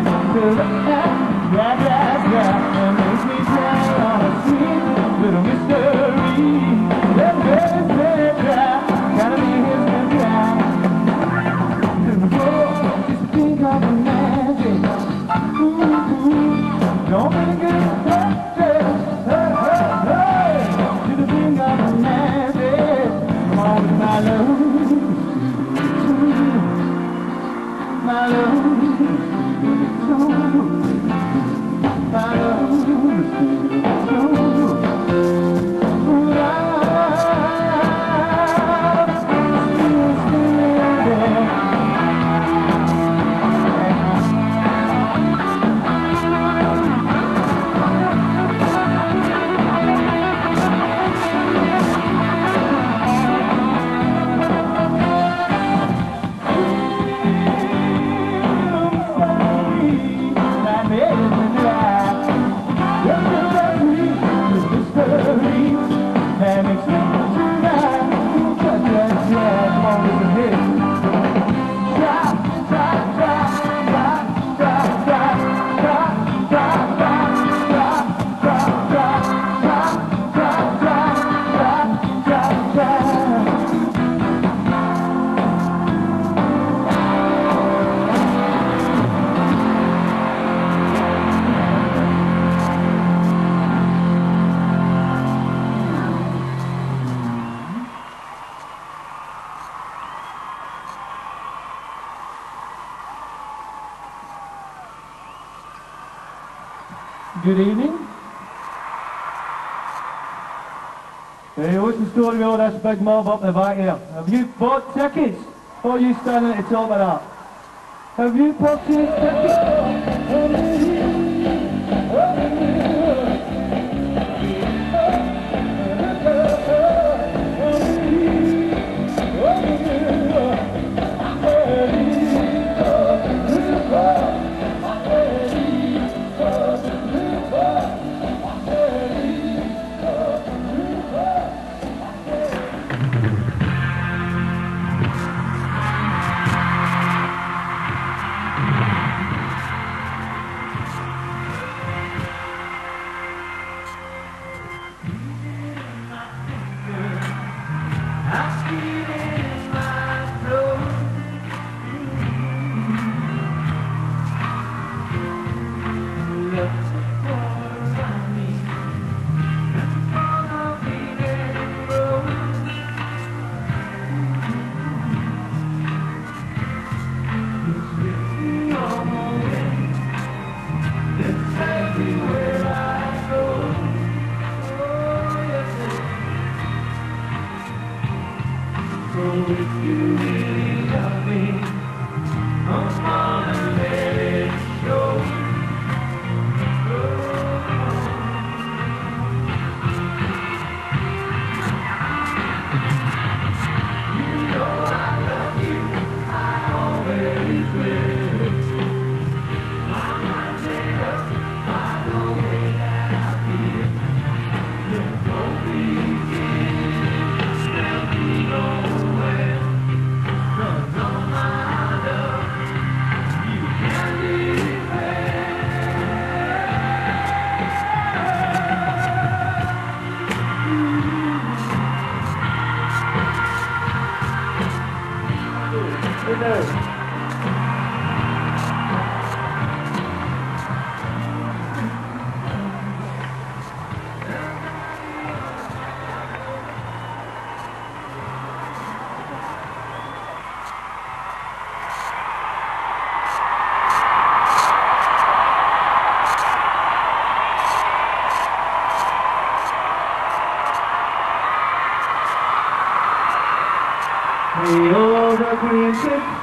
And makes me play on a sweet little mystery. Let me try, gotta be his new guy. Just think of the magic. Don't really get affected. Hey. To the thing of the magic. Come on with my love. My love. Good evening. Hey, what's the story with all this big mob up the back here? Have you bought tickets? Or are you standing at the top of that? Have you purchased tickets? The old green ship